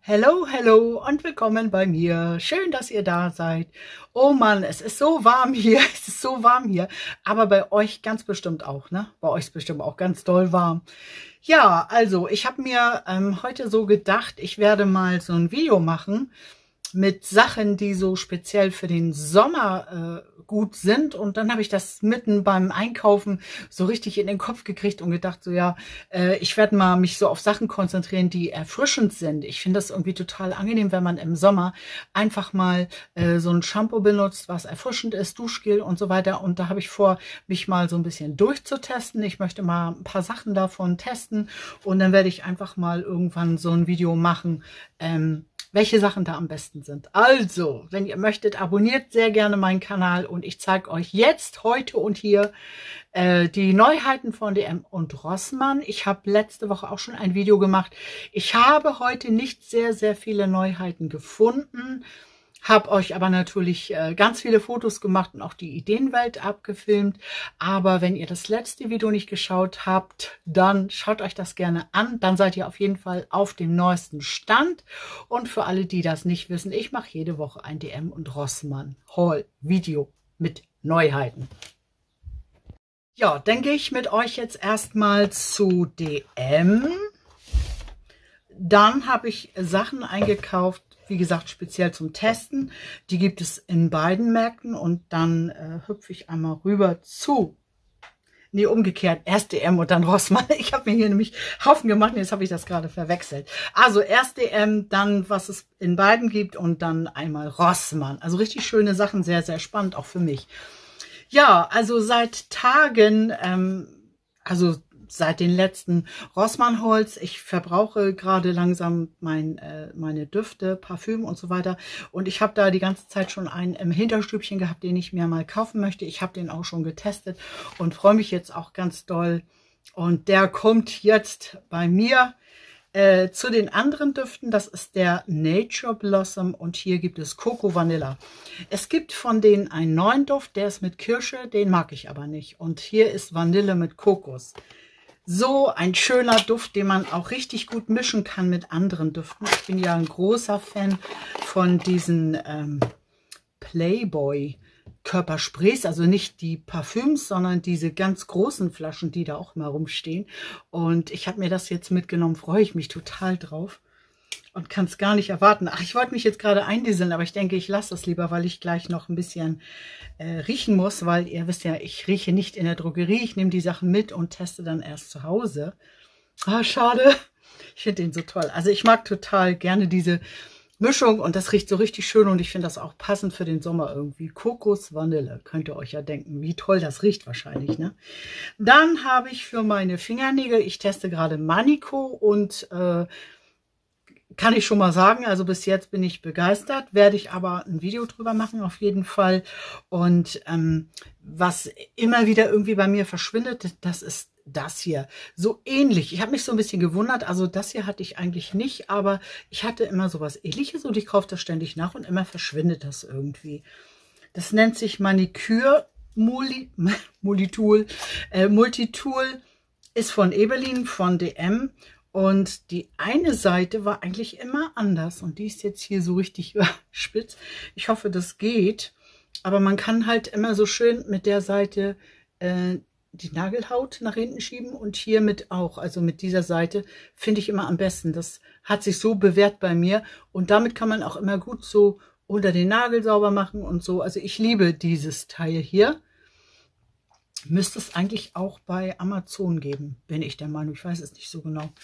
Hello, hello und willkommen bei mir. Schön, dass ihr da seid. Oh Mann, es ist so warm hier. Es ist so warm hier. Aber bei euch ganz bestimmt auch, ne? Bei euch ist bestimmt auch ganz doll warm. Ja, also ich habe mir heute so gedacht, ich werde mal so ein Video machen mit Sachen, die so speziell für den Sommer gut sind. Und dann habe ich das mitten beim Einkaufen so richtig in den Kopf gekriegt und gedacht, so ja, ich werde mal mich so auf Sachen konzentrieren, die erfrischend sind. Ich finde das irgendwie total angenehm, wenn man im Sommer einfach mal so ein Shampoo benutzt, was erfrischend ist, Duschgel und so weiter. Und da habe ich vor, mich mal so ein bisschen durchzutesten. Ich möchte mal ein paar Sachen davon testen und dann werde ich einfach mal irgendwann so ein Video machen, welche Sachen da am besten sind. Also, wenn ihr möchtet, abonniert sehr gerne meinen Kanal und ich zeige euch jetzt, heute und hier die Neuheiten von DM und Rossmann. Ich habe letzte Woche auch schon ein Video gemacht. Ich habe heute nicht sehr, sehr viele Neuheiten gefunden, habe euch aber natürlich ganz viele Fotos gemacht und auch die Ideenwelt abgefilmt. Aber wenn ihr das letzte Video nicht geschaut habt, dann schaut euch das gerne an. Dann seid ihr auf jeden Fall auf dem neuesten Stand. Und für alle, die das nicht wissen, ich mache jede Woche ein DM und Rossmann Haul Video mit Neuheiten. Ja, dann gehe ich mit euch jetzt erstmal zu DM. Dann habe ich Sachen eingekauft, wie gesagt, speziell zum Testen. Die gibt es in beiden Märkten und dann hüpfe ich einmal rüber zu, nee, umgekehrt, erst DM und dann Rossmann. Ich habe mir hier nämlich Haufen gemacht und jetzt habe ich das gerade verwechselt. Also erst DM, dann was es in beiden gibt und dann einmal Rossmann. Also richtig schöne Sachen, sehr, sehr spannend, auch für mich. Ja, also seit Tagen, also seit den letzten Rossmann-Hauls. Ich verbrauche gerade langsam meine Düfte, Parfüm und so weiter. Und ich habe da die ganze Zeit schon einen im Hinterstübchen gehabt, den ich mir mal kaufen möchte. Ich habe den auch schon getestet und freue mich jetzt auch ganz doll. Und der kommt jetzt bei mir zu den anderen Düften. Das ist der Nature Blossom und hier gibt es Coco Vanilla. Es gibt von denen einen neuen Duft, der ist mit Kirsche, den mag ich aber nicht. Und hier ist Vanille mit Kokos. So ein schöner Duft, den man auch richtig gut mischen kann mit anderen Düften. Ich bin ja ein großer Fan von diesen Playboy Körpersprays, also nicht die Parfüms, sondern diese ganz großen Flaschen, die da auch mal rumstehen. Und ich habe mir das jetzt mitgenommen, freue ich mich total drauf und kann es gar nicht erwarten. Ach, ich wollte mich jetzt gerade eindieseln, aber ich denke, ich lasse das lieber, weil ich gleich noch ein bisschen riechen muss, weil ihr wisst ja, ich rieche nicht in der Drogerie. Ich nehme die Sachen mit und teste dann erst zu Hause. Ah, schade. Ich finde den so toll. Also ich mag total gerne diese Mischung und das riecht so richtig schön und ich finde das auch passend für den Sommer irgendwie. Kokos Vanille, könnt ihr euch ja denken, wie toll das riecht wahrscheinlich, ne? Dann habe ich für meine Fingernägel, ich teste gerade Manico und kann ich schon mal sagen, also bis jetzt bin ich begeistert, werde ich aber ein Video drüber machen auf jeden Fall. Und was immer wieder irgendwie bei mir verschwindet, das ist das hier. So ähnlich. Ich habe mich so ein bisschen gewundert, also das hier hatte ich eigentlich nicht, aber ich hatte immer sowas Ähnliches und ich kaufe das ständig nach und immer verschwindet das irgendwie. Das nennt sich Manicure Multitool. Multitool ist von Ebelin, von DM. Und die eine Seite war eigentlich immer anders und die ist jetzt hier so richtig spitz. Ich hoffe, das geht. Aber man kann halt immer so schön mit der Seite die Nagelhaut nach hinten schieben und hiermit auch. Also mit dieser Seite finde ich immer am besten. Das hat sich so bewährt bei mir und damit kann man auch immer gut so unter den Nagel sauber machen und so. Also ich liebe dieses Teil hier. Müsste es eigentlich auch bei Amazon geben, bin ich der Meinung. Ich weiß es nicht so genau.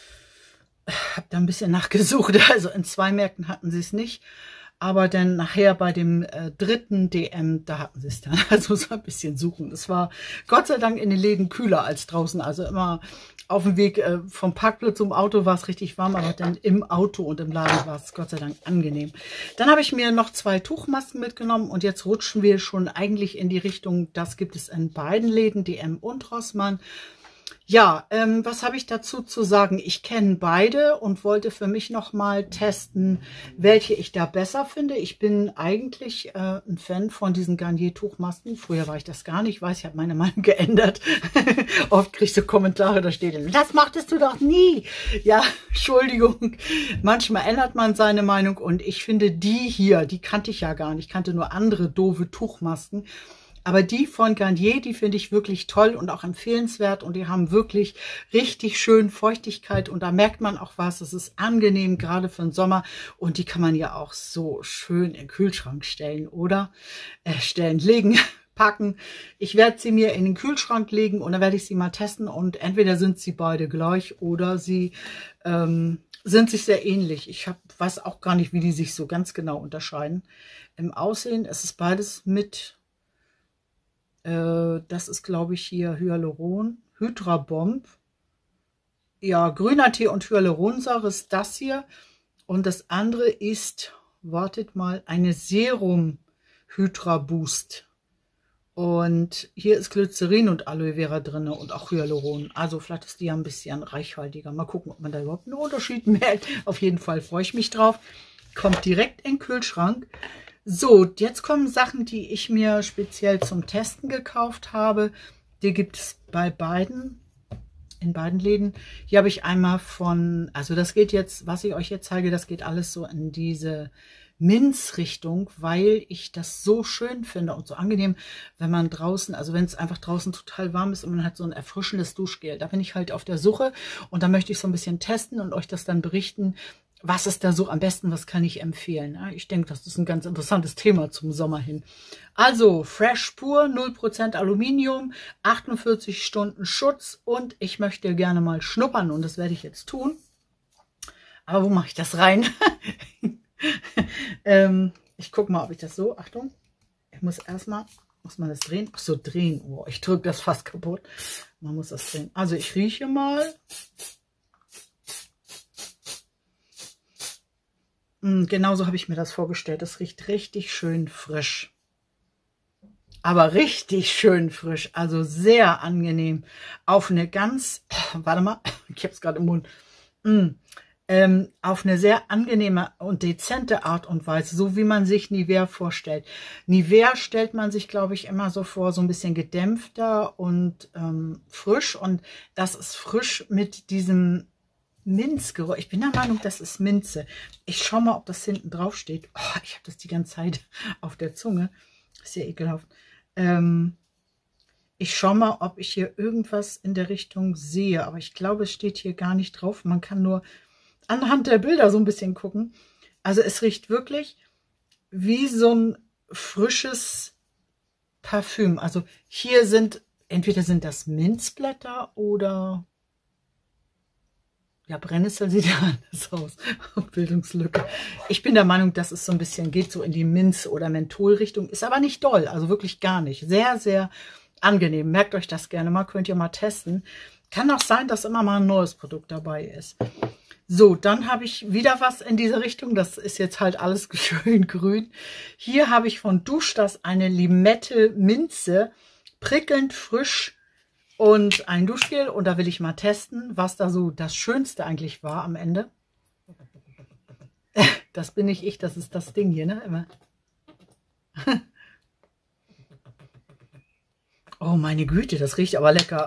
Habe da ein bisschen nachgesucht. Also in 2 Märkten hatten sie es nicht. Aber dann nachher bei dem dritten DM, da hatten sie es dann. Also so ein bisschen suchen. Es war Gott sei Dank in den Läden kühler als draußen. Also immer auf dem Weg vom Parkplatz zum Auto war es richtig warm, aber dann im Auto und im Laden war es Gott sei Dank angenehm. Dann habe ich mir noch 2 Tuchmasken mitgenommen und jetzt rutschen wir schon eigentlich in die Richtung, das gibt es in beiden Läden, DM und Rossmann. Ja, was habe ich dazu zu sagen? Ich kenne beide und wollte für mich noch mal testen, welche ich da besser finde. Ich bin eigentlich ein Fan von diesen Garnier-Tuchmasken. Früher war ich das gar nicht. Ich weiß, ich habe meine Meinung geändert. Oft kriege ich so Kommentare, da steht, das machtest du doch nie. Ja, Entschuldigung. Manchmal ändert man seine Meinung und ich finde die hier, die kannte ich ja gar nicht. Ich kannte nur andere doofe Tuchmasken. Aber die von Garnier, die finde ich wirklich toll und auch empfehlenswert und die haben wirklich richtig schön Feuchtigkeit und da merkt man auch was. Es ist angenehm, gerade für den Sommer und die kann man ja auch so schön in den Kühlschrank stellen oder legen, packen. Ich werde sie mir in den Kühlschrank legen und dann werde ich sie mal testen und entweder sind sie beide gleich oder sie sind sich sehr ähnlich. Ich weiß auch gar nicht, wie die sich so ganz genau unterscheiden. Im Aussehen ist es beides mit... das ist, glaube ich, hier Hyaluron, Hydra-Bomb. Ja, grüner Tee und Hyaluronsäure ist das hier. Und das andere ist, wartet mal, eine Serum Hydra Boost. Und hier ist Glycerin und Aloe Vera drin und auch Hyaluron. Also vielleicht ist die ja ein bisschen reichhaltiger. Mal gucken, ob man da überhaupt einen Unterschied merkt. Auf jeden Fall freue ich mich drauf. Kommt direkt in den Kühlschrank. So, jetzt kommen Sachen, die ich mir speziell zum Testen gekauft habe. Die gibt es bei beiden, in beiden Läden. Hier habe ich einmal von, also das geht jetzt, was ich euch jetzt zeige, das geht alles so in diese Minzrichtung, weil ich das so schön finde und so angenehm, wenn man draußen, also wenn es einfach draußen total warm ist und man hat so ein erfrischendes Duschgel. Da bin ich halt auf der Suche und da möchte ich so ein bisschen testen und euch das dann berichten. Was ist da so am besten? Was kann ich empfehlen? Ich denke, das ist ein ganz interessantes Thema zum Sommer hin. Also, Fresh Pur, 0% Aluminium, 48 Stunden Schutz und ich möchte gerne mal schnuppern und das werde ich jetzt tun. Aber wo mache ich das rein? Ich gucke mal, ob ich das so, Achtung, ich muss erstmal, muss man das drehen? Ach so, drehen. Oh, ich drücke das fast kaputt. Man muss das drehen. Also, ich rieche mal. Genauso habe ich mir das vorgestellt. Das riecht richtig schön frisch. Aber richtig schön frisch. Also sehr angenehm. Auf eine ganz, warte mal, ich habe es gerade im Mund. Auf eine sehr angenehme und dezente Art und Weise. So wie man sich Nivea vorstellt. Nivea stellt man sich, glaube ich, immer so vor, so ein bisschen gedämpfter und frisch. Und das ist frisch mit diesem Minzgeruch. Ich bin der Meinung, das ist Minze. Ich schaue mal, ob das hinten drauf steht. Oh, ich habe das die ganze Zeit auf der Zunge. Ist ja ekelhaft. Ich schaue mal, ob ich hier irgendwas in der Richtung sehe. Aber ich glaube, es steht hier gar nicht drauf. Man kann nur anhand der Bilder so ein bisschen gucken. Also es riecht wirklich wie so ein frisches Parfüm. Also hier sind, entweder sind das Minzblätter oder... Ja, Brennnessel sieht ja anders aus. Bildungslücke. Ich bin der Meinung, dass es so ein bisschen geht so in die Minz- oder Mentholrichtung. Ist aber nicht doll, also wirklich gar nicht. Sehr, sehr angenehm. Merkt euch das gerne mal, könnt ihr mal testen. Kann auch sein, dass immer mal ein neues Produkt dabei ist. So, dann habe ich wieder was in diese Richtung. Das ist jetzt halt alles schön grün. Hier habe ich von Duschdas eine Limette Minze. Prickelnd frisch. Und ein Duschgel und da will ich mal testen, was da so das Schönste eigentlich war am Ende. Das bin nicht ich, das ist das Ding hier, ne? Immer. Oh, meine Güte, das riecht aber lecker.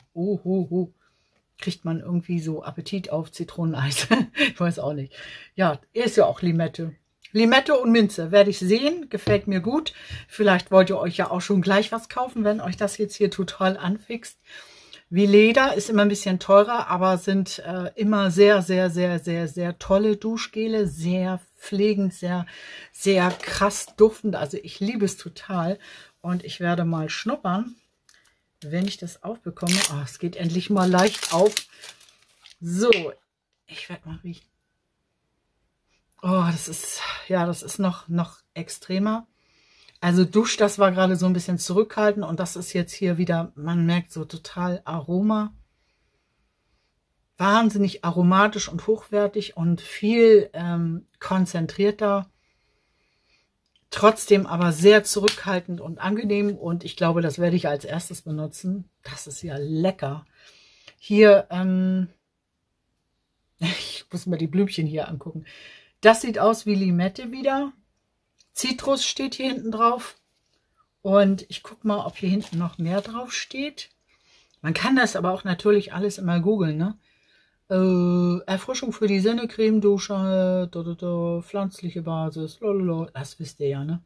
Kriegt man irgendwie so Appetit auf Zitroneneis. Ich weiß auch nicht. Ja, ist ja auch Limette. Limette und Minze werde ich sehen, gefällt mir gut. Vielleicht wollt ihr euch ja auch schon gleich was kaufen, wenn euch das jetzt hier total anfixt. Wie Leder ist immer ein bisschen teurer, aber sind immer sehr, sehr, sehr, sehr, sehr tolle Duschgele. Sehr pflegend, sehr, sehr krass duftend. Also ich liebe es total und ich werde mal schnuppern, wenn ich das aufbekomme. Oh, es geht endlich mal leicht auf. So, ich werde mal riechen. Oh, das ist noch extremer. Also Duschdas war gerade so ein bisschen zurückhaltend und das ist jetzt hier wieder, man merkt so total Aroma. Wahnsinnig aromatisch und hochwertig und viel konzentrierter. Trotzdem aber sehr zurückhaltend und angenehm und ich glaube, das werde ich als erstes benutzen. Das ist ja lecker. Hier, ich muss mir die Blümchen hier angucken. Das sieht aus wie Limette wieder. Zitrus steht hier hinten drauf. Und ich gucke mal, ob hier hinten noch mehr drauf steht. Man kann das aber auch natürlich alles immer googeln, ne? Erfrischung für die Sinne, Cremedusche, pflanzliche Basis, lololo. Das wisst ihr ja, ne?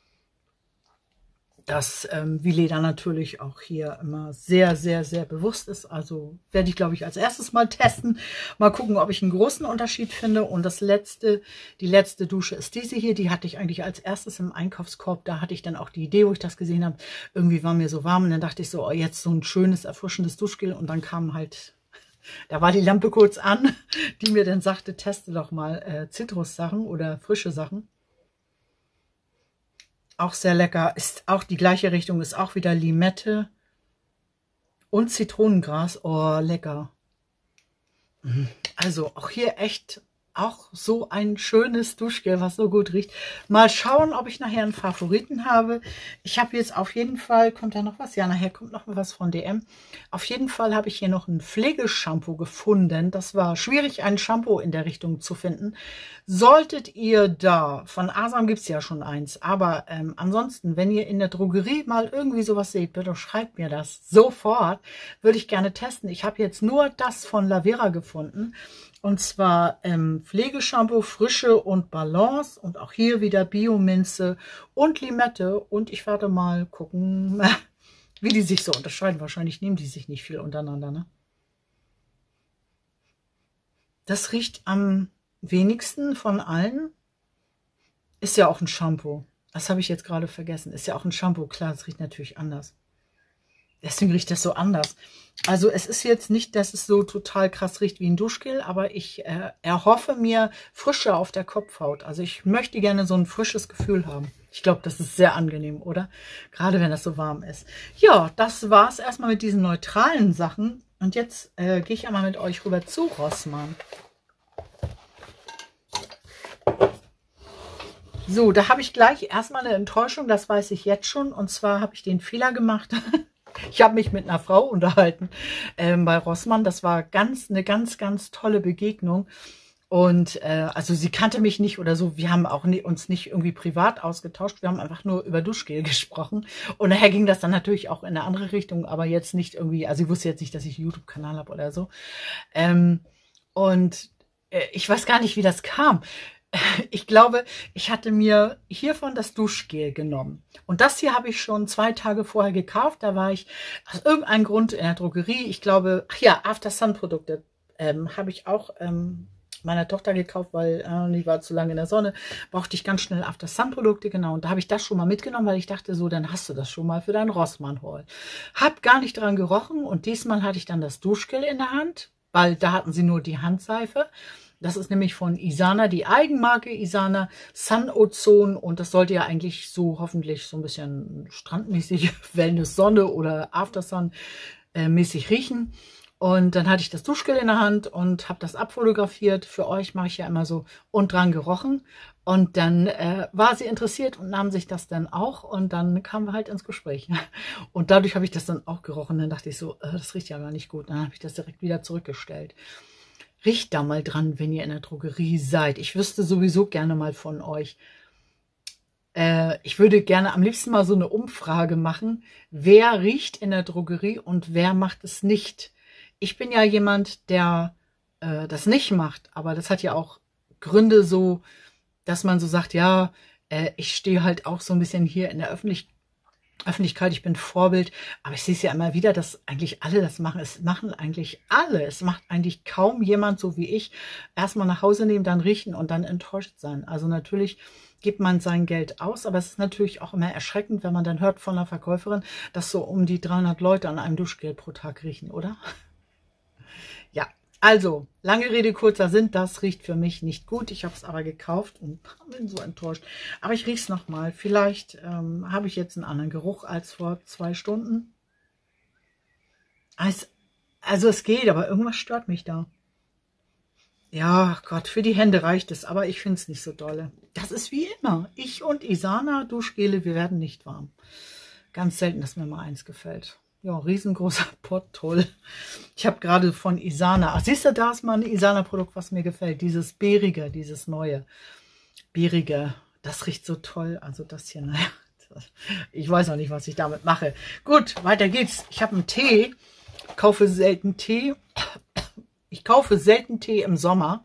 Dass Weleda natürlich auch hier immer sehr, sehr, sehr bewusst ist. Also werde ich, glaube ich, als erstes mal testen. Mal gucken, ob ich einen großen Unterschied finde. Und die letzte Dusche ist diese hier. Die hatte ich eigentlich als erstes im Einkaufskorb. Da hatte ich dann auch die Idee, wo ich das gesehen habe. Irgendwie war mir so warm und dann dachte ich so, oh, jetzt so ein schönes, erfrischendes Duschgel. Und dann kam halt, da war die Lampe kurz an, die mir dann sagte, teste doch mal Zitrussachen oder frische Sachen. Auch sehr lecker, ist auch die gleiche Richtung, ist auch wieder Limette und Zitronengras. Oh, lecker. Also auch hier echt auch so ein schönes Duschgel, was so gut riecht. Mal schauen, ob ich nachher einen Favoriten habe. Ich habe jetzt auf jeden Fall, kommt da noch was? Ja, nachher kommt noch was von DM. Auf jeden Fall habe ich hier noch ein Pflegeshampoo gefunden. Das war schwierig, ein Shampoo in der Richtung zu finden. Solltet ihr da, von Asam gibt es ja schon eins, aber ansonsten, wenn ihr in der Drogerie mal irgendwie sowas seht, bitte schreibt mir das sofort. Würde ich gerne testen. Ich habe jetzt nur das von Lavera gefunden. Und zwar Pflegeshampoo, Frische und Balance. Und auch hier wieder Bio-Minze und Limette. Und ich werde mal gucken, wie die sich so unterscheiden. Wahrscheinlich nehmen die sich nicht viel untereinander, ne? Das riecht am wenigsten von allen. Ist ja auch ein Shampoo. Das habe ich jetzt gerade vergessen. Ist ja auch ein Shampoo. Klar, es riecht natürlich anders. Deswegen riecht das so anders. Also es ist jetzt nicht, dass es so total krass riecht wie ein Duschgel, aber ich erhoffe mir Frische auf der Kopfhaut. Also ich möchte gerne so ein frisches Gefühl haben. Ich glaube, das ist sehr angenehm, oder? Gerade wenn das so warm ist. Ja, das war es erstmal mit diesen neutralen Sachen. Und jetzt gehe ich einmal mit euch rüber zu Rossmann. So, da habe ich gleich erstmal eine Enttäuschung, das weiß ich jetzt schon. Und zwar habe ich den Fehler gemacht. Ich habe mich mit einer Frau unterhalten bei Rossmann. Das war eine ganz, ganz tolle Begegnung. Und also sie kannte mich nicht oder so. Wir haben auch uns nicht irgendwie privat ausgetauscht. Wir haben einfach nur über Duschgel gesprochen. Und nachher ging das dann natürlich auch in eine andere Richtung, aber jetzt nicht irgendwie, also sie wusste jetzt nicht, dass ich einen YouTube-Kanal habe oder so. Ich weiß gar nicht, wie das kam. Ich glaube, ich hatte mir hiervon das Duschgel genommen. Und das hier habe ich schon 2 Tage vorher gekauft. Da war ich aus irgendeinem Grund in der Drogerie. Ich glaube, ach ja, After Sun Produkte habe ich auch meiner Tochter gekauft, weil die war zu lange in der Sonne. Brauchte ich ganz schnell After Sun Produkte, genau. Und da habe ich das schon mal mitgenommen, weil ich dachte so, dann hast du das schon mal für deinen Rossmann-Haul. Hab gar nicht dran gerochen und diesmal hatte ich dann das Duschgel in der Hand, weil da hatten sie nur die Handseife. Das ist nämlich von Isana, die Eigenmarke Isana Sun Ozon. Und das sollte ja eigentlich so hoffentlich so ein bisschen strandmäßig Wellness Sonne oder After Sun mäßig riechen. Und dann hatte ich das Duschgel in der Hand und habe das abfotografiert. Für euch mache ich ja immer so und dran gerochen. Und dann war sie interessiert und nahm sich das dann auch. Und dann kamen wir halt ins Gespräch. Und dadurch habe ich das dann auch gerochen. Dann dachte ich so, das riecht ja gar nicht gut. Dann habe ich das direkt wieder zurückgestellt. Riecht da mal dran, wenn ihr in der Drogerie seid. Ich wüsste sowieso gerne mal von euch. Ich würde gerne am liebsten mal so eine Umfrage machen. Wer riecht in der Drogerie und wer macht es nicht? Ich bin ja jemand, der das nicht macht. Aber das hat ja auch Gründe so, dass man so sagt, ja, ich stehe halt auch so ein bisschen hier in der Öffentlichkeit, ich bin Vorbild, aber ich sehe es ja immer wieder, dass eigentlich alle das machen. Es machen eigentlich alle. Es macht eigentlich kaum jemand so wie ich. Erstmal nach Hause nehmen, dann riechen und dann enttäuscht sein. Also natürlich gibt man sein Geld aus, aber es ist natürlich auch immer erschreckend, wenn man dann hört von einer Verkäuferin, dass so um die 300 Leute an einem Duschgel pro Tag riechen, oder? Ja, also, lange Rede, kurzer Sinn, das riecht für mich nicht gut. Ich habe es aber gekauft und bin so enttäuscht. Aber ich rieche es nochmal. Vielleicht habe ich jetzt einen anderen Geruch als vor 2 Stunden. Also es geht, aber irgendwas stört mich da. Ja, Gott, für die Hände reicht es, aber ich finde es nicht so dolle. Das ist wie immer. Ich und Isana Duschgele, wir werden nicht warm. Ganz selten, dass mir mal eins gefällt. Ja, riesengroßer Pott, toll. Ich habe gerade von Isana, ach, siehst du, da ist mal ein Isana-Produkt, was mir gefällt. Dieses Beerige, dieses neue Beerige. Das riecht so toll. Also das hier, naja, ich weiß noch nicht, was ich damit mache. Gut, weiter geht's. Ich habe einen Tee, kaufe selten Tee. Ich kaufe selten Tee im Sommer.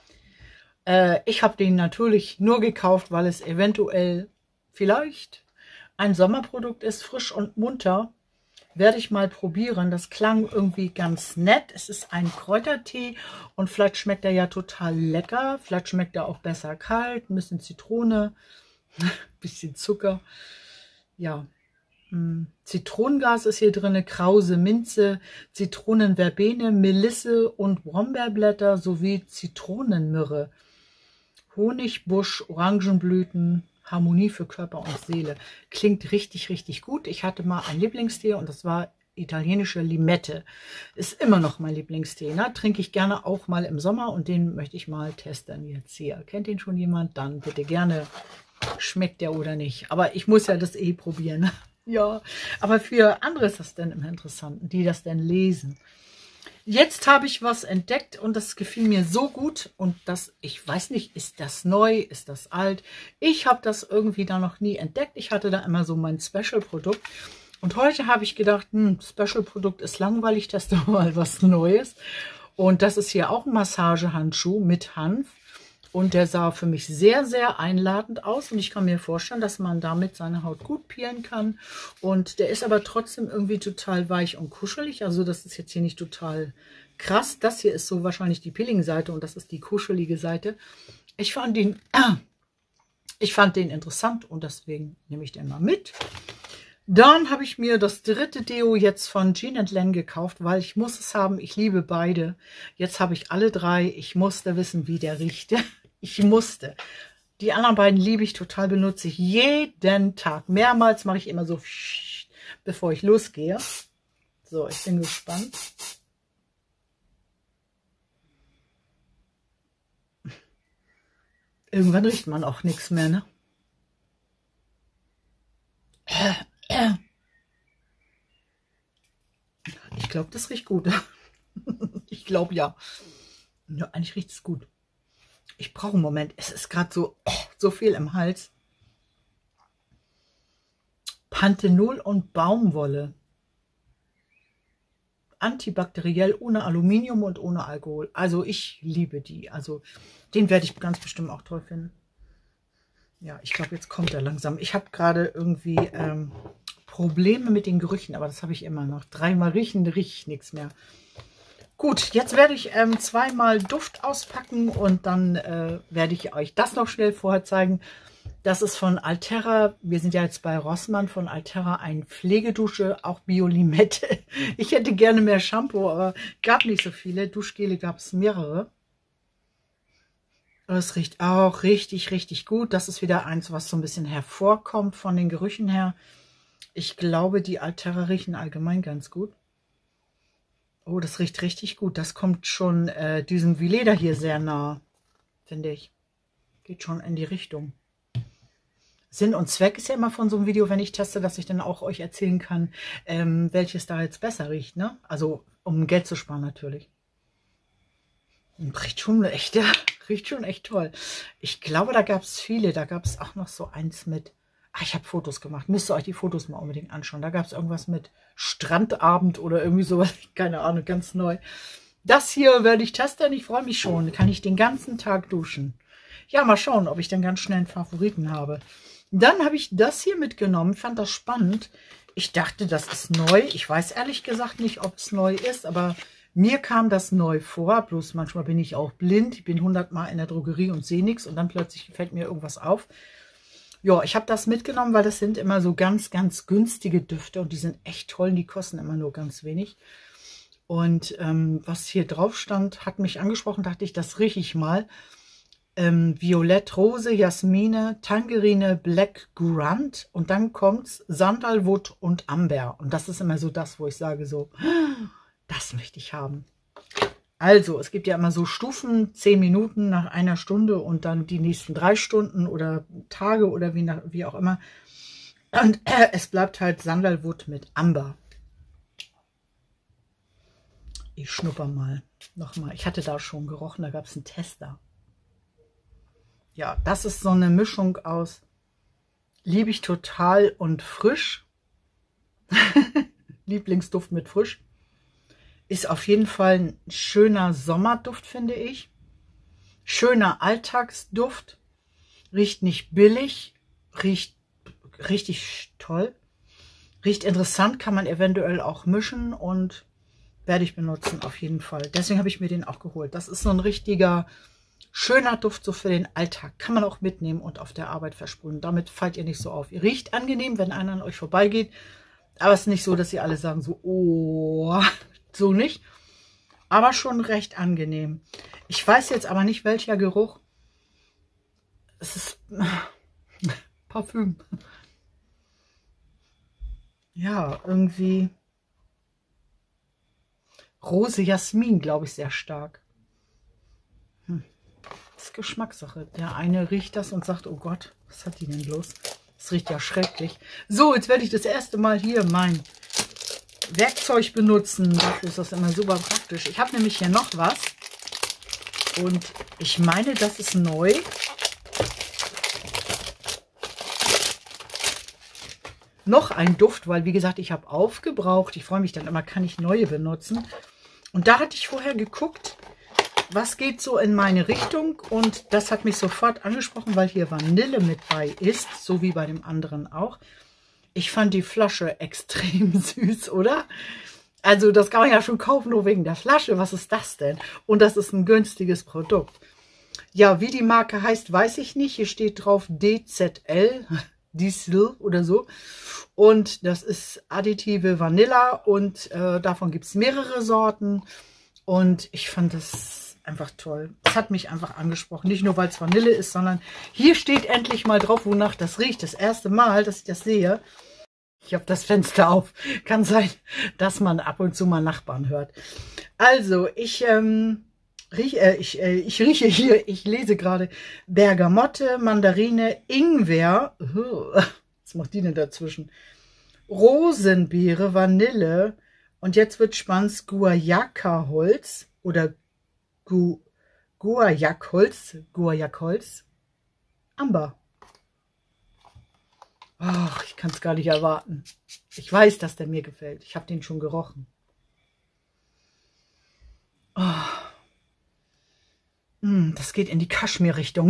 Ich habe den natürlich nur gekauft, weil es eventuell vielleicht ein Sommerprodukt ist, frisch und munter. Werde ich mal probieren. Das klang irgendwie ganz nett. Es ist ein Kräutertee und vielleicht schmeckt er ja total lecker. Vielleicht schmeckt er auch besser kalt. Ein bisschen Zitrone, ein bisschen Zucker. Ja, Zitronengas ist hier drin, Krause Minze, Zitronenverbene, Melisse und Brombeerblätter sowie Zitronenmyrrhe. Honigbusch, Orangenblüten, Harmonie für Körper und Seele. Klingt richtig, richtig gut. Ich hatte mal einen Lieblingstee und das war italienische Limette. Ist immer noch mein Lieblingstee. Ne? Trinke ich gerne auch mal im Sommer und den möchte ich mal testen jetzt hier. Kennt den schon jemand? Dann bitte gerne. Schmeckt der oder nicht. Aber ich muss ja das probieren. Ja, aber für andere ist das dann immer interessant, die das dann lesen. Jetzt habe ich was entdeckt und das gefiel mir so gut und das, ich weiß nicht, ist das neu, ist das alt? Ich habe das irgendwie da noch nie entdeckt. Ich hatte da immer so mein Special-Produkt und heute habe ich gedacht, Special-Produkt ist langweilig, teste mal was Neues. Und das ist hier auch ein Massagehandschuh mit Hanf und der sah für mich sehr, sehr einladend aus und ich kann mir vorstellen, dass man damit seine Haut gut peelen kann. Und der ist aber trotzdem irgendwie total weich und kuschelig. Also das ist jetzt hier nicht total krass. Das hier ist so wahrscheinlich die Peeling-Seite und das ist die kuschelige Seite. Ich fand den interessant und deswegen nehme ich den mal mit. Dann habe ich mir das dritte Deo jetzt von Jean Len gekauft, weil ich muss es haben. Ich liebe beide. Jetzt habe ich alle drei. Ich musste wissen, wie der riecht. Ich musste. Die anderen beiden liebe ich total, benutze ich jeden Tag. Mehrmals mache ich immer so, bevor ich losgehe. So, ich bin gespannt. Irgendwann riecht man auch nichts mehr, ne? Ich glaube, das riecht gut. Ich glaube, ja. Ja, eigentlich riecht es gut. Ich brauche einen Moment. Es ist gerade so viel im Hals. Panthenol und Baumwolle. Antibakteriell, ohne Aluminium und ohne Alkohol. Also ich liebe die. Also den werde ich ganz bestimmt auch toll finden. Ja, ich glaube, jetzt kommt er langsam. Ich habe gerade irgendwie Probleme mit den Gerüchen, aber das habe ich immer noch. Dreimal riechen, rieche ich nichts mehr. Gut, jetzt werde ich zweimal Duft auspacken und dann werde ich euch das noch schnell vorher zeigen. Das ist von Alterra. Wir sind ja jetzt bei Rossmann von Alterra, ein Pflegedusche, auch Bio-Limette. Ich hätte gerne mehr Shampoo, aber gab nicht so viele. Duschgele gab es mehrere. Es riecht auch richtig, richtig gut. Das ist wieder eins, was so ein bisschen hervorkommt von den Gerüchen her. Ich glaube, die Alterra riechen allgemein ganz gut. Oh, das riecht richtig gut. Das kommt schon diesem Veleda hier sehr nah, finde ich. Geht schon in die Richtung. Sinn und Zweck ist ja immer von so einem Video, wenn ich teste, dass ich dann auch euch erzählen kann, welches da jetzt besser riecht, ne? Also, um Geld zu sparen natürlich. Und riecht schon echt, ja, riecht schon echt toll. Ich glaube, da gab es viele. Da gab es auch noch so eins mit... Ach, ich habe Fotos gemacht. Müsst ihr euch die Fotos mal unbedingt anschauen. Da gab es irgendwas mit Strandabend oder irgendwie sowas. Keine Ahnung, ganz neu. Das hier werde ich testen. Ich freue mich schon. Kann ich den ganzen Tag duschen. Ja, mal schauen, ob ich dann ganz schnell einen Favoriten habe. Dann habe ich das hier mitgenommen. Fand das spannend. Ich dachte, das ist neu. Ich weiß ehrlich gesagt nicht, ob es neu ist, aber mir kam das neu vor. Bloß manchmal bin ich auch blind. Ich bin 100-mal in der Drogerie und sehe nichts und dann plötzlich fällt mir irgendwas auf. Ja, ich habe das mitgenommen, weil das sind immer so ganz, ganz günstige Düfte und die sind echt toll. Die kosten immer nur ganz wenig. Und was hier drauf stand, hat mich angesprochen, dachte ich, das rieche ich mal. Violett, Rose, Jasmine, Tangerine, Black Currant und dann kommt's Sandalwood und Amber. Und das ist immer so das, wo ich sage so, das möchte ich haben. Also, es gibt ja immer so Stufen, 10 Minuten nach einer Stunde und dann die nächsten 3 Stunden oder Tage oder wie auch immer. Und es bleibt halt Sandalwood mit Amber. Ich schnupper mal. Nochmal. Ich hatte da schon gerochen, da gab es einen Tester. Ja, das ist so eine Mischung aus liebe ich total und frisch. Lieblingsduft mit frisch. Ist auf jeden Fall ein schöner Sommerduft, finde ich. Schöner Alltagsduft. Riecht nicht billig. Riecht richtig toll. Riecht interessant, kann man eventuell auch mischen und werde ich benutzen auf jeden Fall. Deswegen habe ich mir den auch geholt. Das ist so ein richtiger schöner Duft so für den Alltag. Kann man auch mitnehmen und auf der Arbeit versprühen. Damit fallt ihr nicht so auf. Ihr riecht angenehm, wenn einer an euch vorbeigeht. Aber es ist nicht so, dass sie alle sagen so, oh, so nicht. Aber schon recht angenehm. Ich weiß jetzt aber nicht, welcher Geruch. Es ist Parfüm. Ja, irgendwie Rose Jasmin, glaube ich, sehr stark. Das ist Geschmackssache. Der eine riecht das und sagt, oh Gott, was hat die denn bloß? Das riecht ja schrecklich. So, jetzt werde ich das erste Mal hier mein Werkzeug benutzen. Dafür ist das immer super praktisch. Ich habe nämlich hier noch was. Und ich meine, das ist neu. Noch ein Duft, weil wie gesagt, ich habe aufgebraucht. Ich freue mich dann immer, kann ich neue benutzen. Und da hatte ich vorher geguckt, was geht so in meine Richtung. Und das hat mich sofort angesprochen, weil hier Vanille mit bei ist, so wie bei dem anderen auch. Ich fand die Flasche extrem süß, oder? Also das kann man ja schon kaufen, nur wegen der Flasche. Was ist das denn? Und das ist ein günstiges Produkt. Ja, wie die Marke heißt, weiß ich nicht. Hier steht drauf DZL. Diesel oder so. Und das ist additive Vanilla und davon gibt es mehrere Sorten. Und ich fand das einfach toll. Das hat mich einfach angesprochen. Nicht nur, weil es Vanille ist, sondern hier steht endlich mal drauf, wonach das riecht. Das erste Mal, dass ich das sehe. Ich habe das Fenster auf. Kann sein, dass man ab und zu mal Nachbarn hört. Also, ich rieche hier, ich lese gerade Bergamotte, Mandarine, Ingwer. Was macht die denn dazwischen? Rosenbeere, Vanille. Und jetzt wird spannend, Guayaka-Holz oder Guayakholz. Amber. Ach, ich kann es gar nicht erwarten. Ich weiß, dass der mir gefällt. Ich habe den schon gerochen. Oh. Das geht in die Kaschmir-Richtung.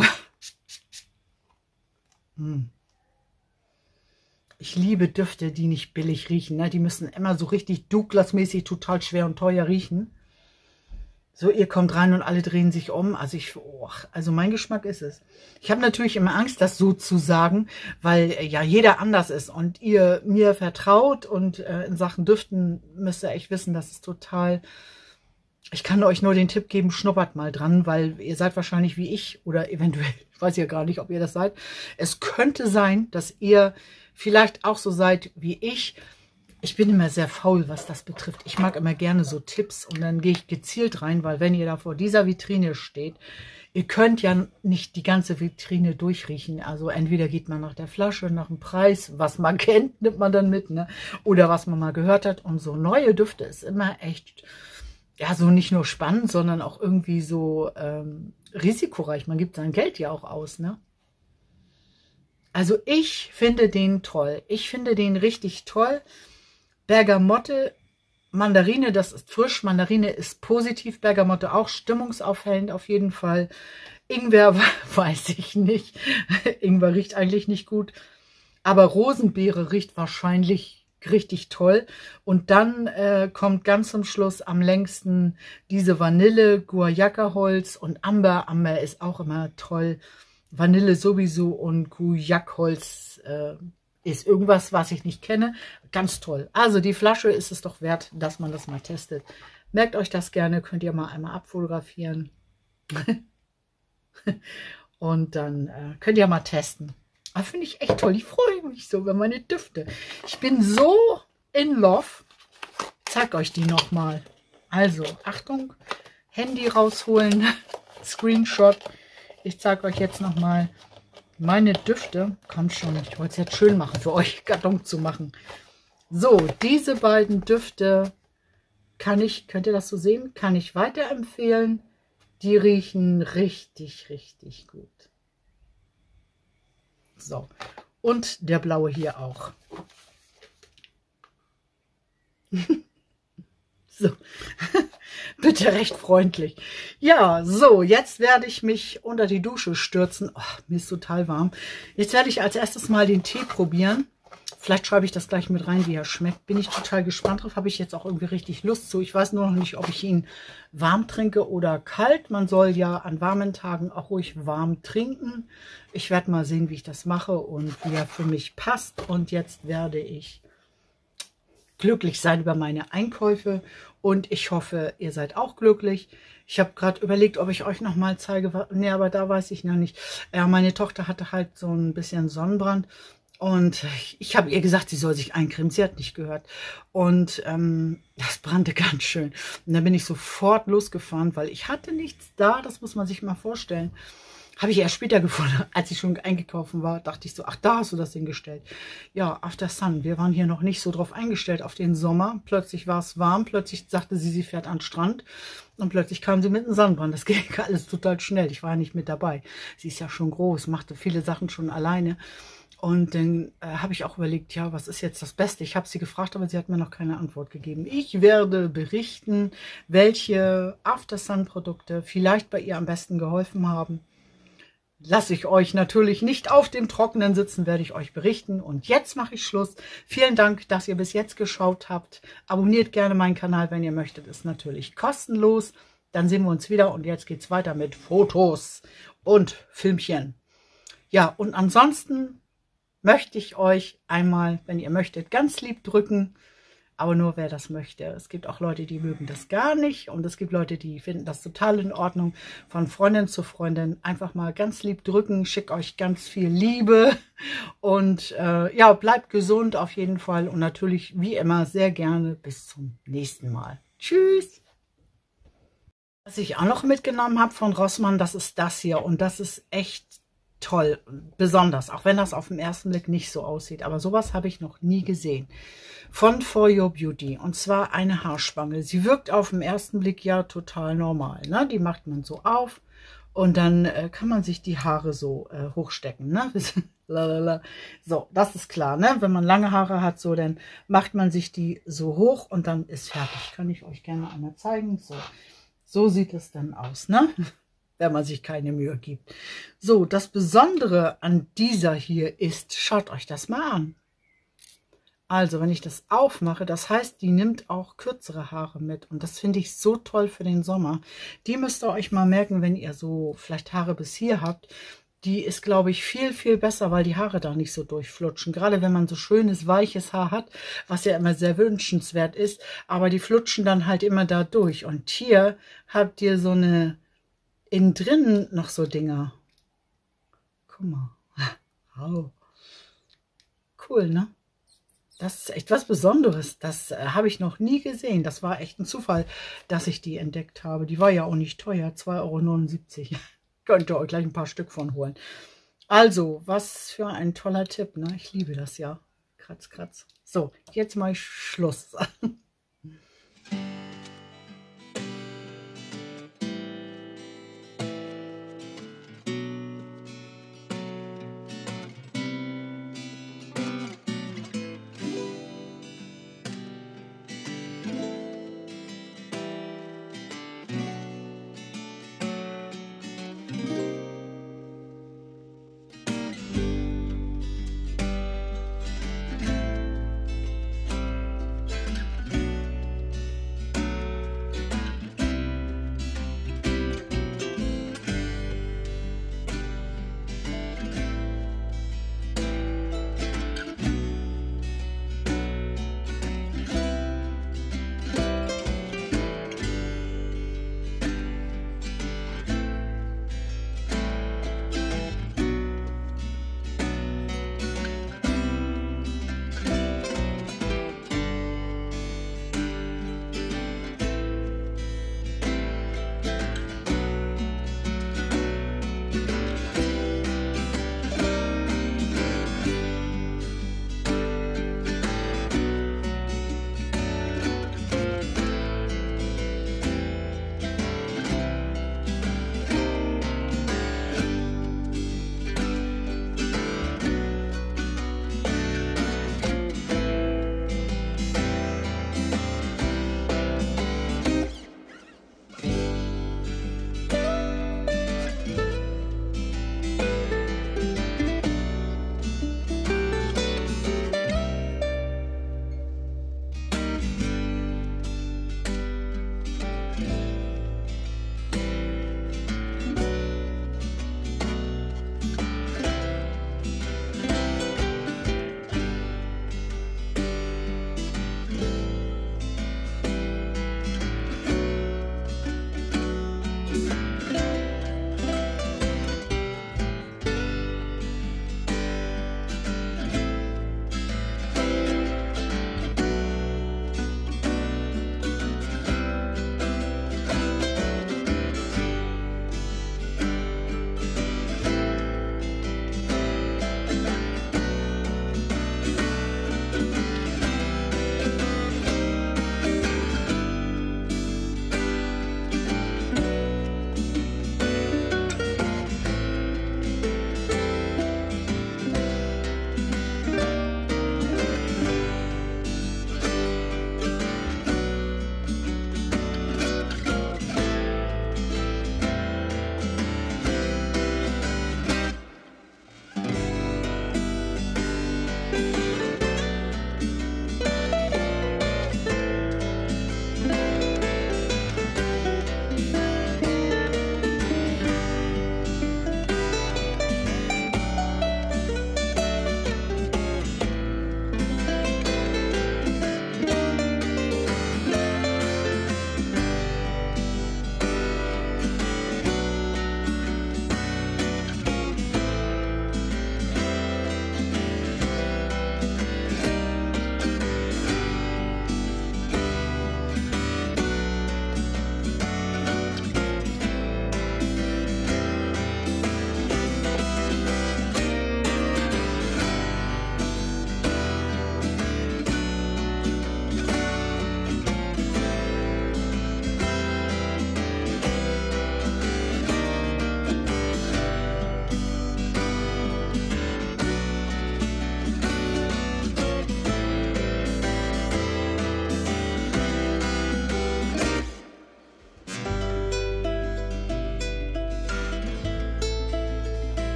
Ich liebe Düfte, die nicht billig riechen. Ne? Die müssen immer so richtig Douglas-mäßig total schwer und teuer riechen. So, ihr kommt rein und alle drehen sich um. Also mein Geschmack ist es. Ich habe natürlich immer Angst, das so zu sagen, weil ja jeder anders ist und ihr mir vertraut und in Sachen Düften müsst ihr echt wissen, das ist total... Ich kann euch nur den Tipp geben, schnuppert mal dran, weil ihr seid wahrscheinlich wie ich oder eventuell, ich weiß ja gar nicht, ob ihr das seid. Es könnte sein, dass ihr vielleicht auch so seid wie ich. Ich bin immer sehr faul, was das betrifft. Ich mag immer gerne so Tipps und dann gehe ich gezielt rein, weil wenn ihr da vor dieser Vitrine steht, ihr könnt ja nicht die ganze Vitrine durchriechen. Also entweder geht man nach der Flasche, nach dem Preis, was man kennt, nimmt man dann mit, ne? Oder was man mal gehört hat. Und so neue Düfte ist immer echt... Ja, so nicht nur spannend, sondern auch irgendwie so risikoreich. Man gibt sein Geld ja auch aus, ne? Also ich finde den toll. Ich finde den richtig toll. Bergamotte, Mandarine, das ist frisch. Mandarine ist positiv. Bergamotte auch stimmungsaufhellend auf jeden Fall. Ingwer weiß ich nicht. Ingwer riecht eigentlich nicht gut. Aber Rosenbeere riecht wahrscheinlich richtig toll. Und dann kommt ganz zum Schluss am längsten diese Vanille, Guayaka-Holz und Amber. Amber ist auch immer toll. Vanille sowieso und Guayaka-Holz ist irgendwas, was ich nicht kenne. Ganz toll. Also die Flasche ist es doch wert, dass man das mal testet. Merkt euch das gerne, könnt ihr mal einmal abfotografieren. Und dann könnt ihr mal testen. Finde ich echt toll. Ich freue mich so über meine Düfte. Ich bin so in love. Ich zeig euch die nochmal. Also, Achtung. Handy rausholen. Screenshot. Ich zeige euch jetzt nochmal meine Düfte. Kommt schon. Ich wollte es jetzt schön machen, für euch Karton zu machen. So, diese beiden Düfte könnt ihr das so sehen? Kann ich weiterempfehlen. Die riechen richtig, richtig gut. So, und der blaue hier auch. So, bitte recht freundlich. Ja, so, jetzt werde ich mich unter die Dusche stürzen. Oh, mir ist total warm. Jetzt werde ich als erstes mal den Tee probieren. Vielleicht schreibe ich das gleich mit rein, wie er schmeckt. Bin ich total gespannt drauf. Habe ich jetzt auch irgendwie richtig Lust zu. Ich weiß nur noch nicht, ob ich ihn warm trinke oder kalt. Man soll ja an warmen Tagen auch ruhig warm trinken. Ich werde mal sehen, wie ich das mache und wie er für mich passt. Und jetzt werde ich glücklich sein über meine Einkäufe und ich hoffe, ihr seid auch glücklich. Ich habe gerade überlegt, ob ich euch noch mal zeige. Nee, aber da weiß ich noch nicht. Ja, meine Tochter hatte halt so ein bisschen Sonnenbrand und ich habe ihr gesagt, sie soll sich eincremen. Sie hat nicht gehört und das brannte ganz schön. Und dann bin ich sofort losgefahren, weil ich hatte nichts da. Das muss man sich mal vorstellen. Habe ich erst später gefunden, als ich schon eingekauft war, dachte ich so, ach, da hast du das hingestellt. Ja, After Sun, wir waren hier noch nicht so drauf eingestellt auf den Sommer. Plötzlich war es warm, plötzlich sagte sie, sie fährt an den Strand und plötzlich kam sie mit einem Sonnenbrand. Das ging alles total schnell, ich war ja nicht mit dabei. Sie ist ja schon groß, machte viele Sachen schon alleine. Und dann habe ich auch überlegt, ja, was ist jetzt das Beste? Ich habe sie gefragt, aber sie hat mir noch keine Antwort gegeben. Ich werde berichten, welche After Sun Produkte vielleicht bei ihr am besten geholfen haben. Lasse ich euch natürlich nicht auf dem Trockenen sitzen, werde ich euch berichten. Und jetzt mache ich Schluss. Vielen Dank, dass ihr bis jetzt geschaut habt. Abonniert gerne meinen Kanal, wenn ihr möchtet. Ist natürlich kostenlos. Dann sehen wir uns wieder und jetzt geht es weiter mit Fotos und Filmchen. Ja, und ansonsten möchte ich euch einmal, wenn ihr möchtet, ganz lieb drücken. Aber nur wer das möchte. Es gibt auch Leute, die mögen das gar nicht. Und es gibt Leute, die finden das total in Ordnung. Von Freundin zu Freundin einfach mal ganz lieb drücken. Schickt euch ganz viel Liebe. Und ja, bleibt gesund auf jeden Fall. Und natürlich, wie immer, sehr gerne bis zum nächsten Mal. Tschüss. Was ich auch noch mitgenommen habe von Rossmann, das ist das hier. Und das ist echt toll, besonders, auch wenn das auf den ersten Blick nicht so aussieht. Aber sowas habe ich noch nie gesehen. Von For Your Beauty. Und zwar eine Haarspange. Sie wirkt auf den ersten Blick ja total normal. Ne? Die macht man so auf und dann kann man sich die Haare so hochstecken. Ne? So, das ist klar. Ne? Wenn man lange Haare hat, so, dann macht man sich die so hoch und dann ist fertig. Kann ich euch gerne einmal zeigen. So sieht es dann aus, ne? Wenn man sich keine Mühe gibt. So, das Besondere an dieser hier ist, schaut euch das mal an. Also, wenn ich das aufmache, das heißt, die nimmt auch kürzere Haare mit. Und das finde ich so toll für den Sommer. Die müsst ihr euch mal merken, wenn ihr so vielleicht Haare bis hier habt. Die ist, glaube ich, viel, viel besser, weil die Haare da nicht so durchflutschen. Gerade wenn man so schönes, weiches Haar hat, was ja immer sehr wünschenswert ist. Aber die flutschen dann halt immer da durch. Und hier habt ihr so eine, innen drin noch so Dinger. Guck mal. Wow. Cool, ne? Das ist echt was Besonderes. Das habe ich noch nie gesehen. Das war echt ein Zufall, dass ich die entdeckt habe. Die war ja auch nicht teuer. 2,79 € Könnt ihr euch gleich ein paar Stück von holen. Also, was für ein toller Tipp. Ne? Ich liebe das ja. Kratz, kratz. So, jetzt mache ich Schluss.